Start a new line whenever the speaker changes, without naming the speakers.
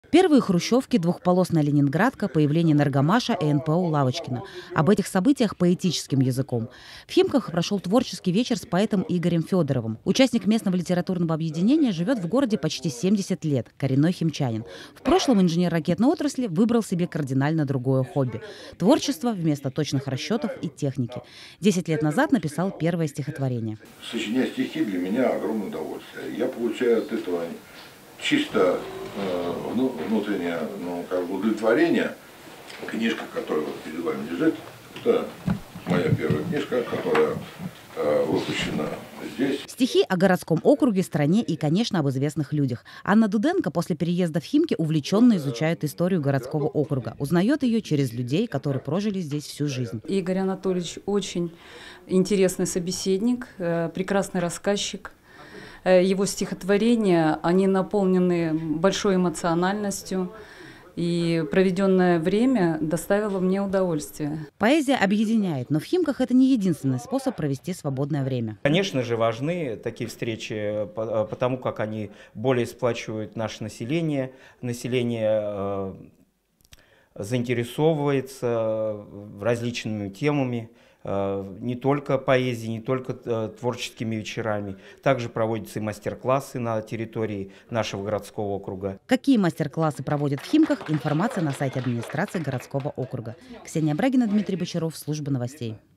Первые хрущевки, двухполосная Ленинградка, появление Энергомаша и НПО Лавочкина. Об этих событиях поэтическим языком. В Химках прошел творческий вечер с поэтом Игорем Федоровым. Участник местного литературного объединения живет в городе почти 70 лет, коренной химчанин. В прошлом инженер ракетной отрасли выбрал себе кардинально другое хобби – творчество вместо точных расчетов и техники. 10 лет назад написал первое стихотворение.
Сочинять стихи для меня огромное удовольствие. Я получаю от этого чисто внутреннее удовлетворение. Книжка, которая вот перед вами лежит, это моя первая книжка, которая выпущена здесь.
Стихи о городском округе, стране и, конечно, об известных людях. Анна Дуденко после переезда в Химки увлеченно изучает историю городского округа. Узнает ее через людей, которые прожили здесь всю жизнь.
Игорь Анатольевич очень интересный собеседник, прекрасный рассказчик. Его стихотворения, они наполнены большой эмоциональностью. И проведенное время доставило мне удовольствие.
Поэзия объединяет, но в Химках это не единственный способ провести свободное время.
Конечно же, важны такие встречи, потому как они более сплачивают наше население. Население заинтересовывается различными темами. Не только поэзией, не только творческими вечерами. Также проводятся и мастер-классы на территории нашего городского округа.
Какие мастер-классы проводят в Химках? Информация на сайте администрации городского округа. Ксения Брагина, Дмитрий Бочаров, служба новостей.